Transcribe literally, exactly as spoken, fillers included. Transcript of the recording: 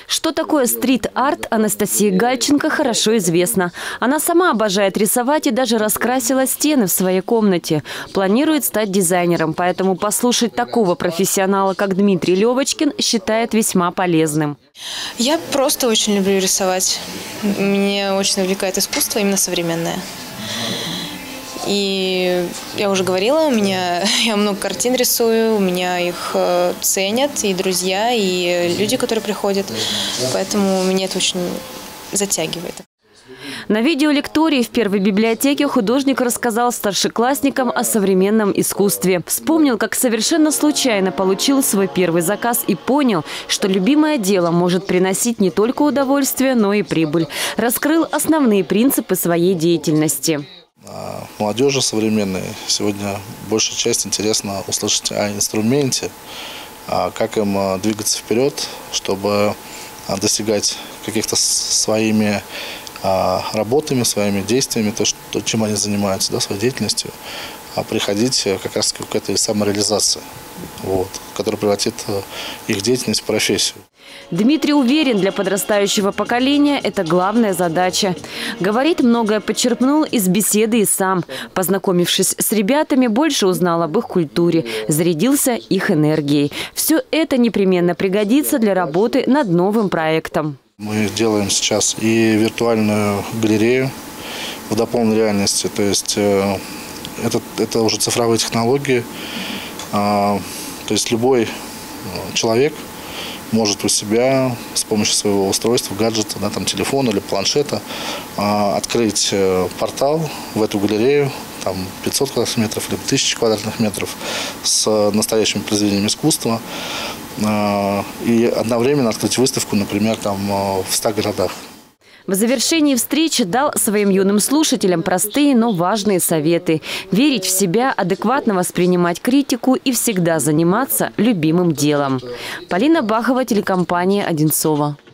Что такое стрит-арт, Анастасии Гальченко хорошо известно. Она сама обожает рисовать и даже раскрасила стены в своей комнате. Планирует стать дизайнером, поэтому послушать такого профессионала, как Дмитрий Левочкин, считает весьма полезным. Я просто очень люблю рисовать. Меня очень увлекает искусство, именно современное. И я уже говорила, у меня я много картин рисую, у меня их ценят и друзья, и люди, которые приходят. Поэтому меня это очень затягивает. На видеолектории в первой библиотеке художник рассказал старшеклассникам о современном искусстве. Вспомнил, как совершенно случайно получил свой первый заказ и понял, что любимое дело может приносить не только удовольствие, но и прибыль. Раскрыл основные принципы своей деятельности. Молодежи современной сегодня большая часть интересно услышать о инструменте, как им двигаться вперед, чтобы достигать каких-то своими работами, своими действиями, то, что, чем они занимаются, да, своей деятельностью, а приходить как раз к этой самореализации, вот, которая превратит их деятельность в профессию. Дмитрий уверен, для подрастающего поколения это главная задача. Говорит, многое почерпнул из беседы и сам. Познакомившись с ребятами, больше узнал об их культуре, зарядился их энергией. Все это непременно пригодится для работы над новым проектом. Мы делаем сейчас и виртуальную галерею в дополненной реальности, то есть э, это, это уже цифровые технологии, э, то есть любой человек может у себя с помощью своего устройства, гаджета, да, там, телефона или планшета э, открыть портал в эту галерею, там пятьсот квадратных метров или тысяча квадратных метров с настоящими произведениями искусства. И одновременно открыть выставку, например, там, в ста городах. В завершении встречи дал своим юным слушателям простые, но важные советы. Верить в себя, адекватно воспринимать критику и всегда заниматься любимым делом. Полина Бахова, телекомпания «Одинцово».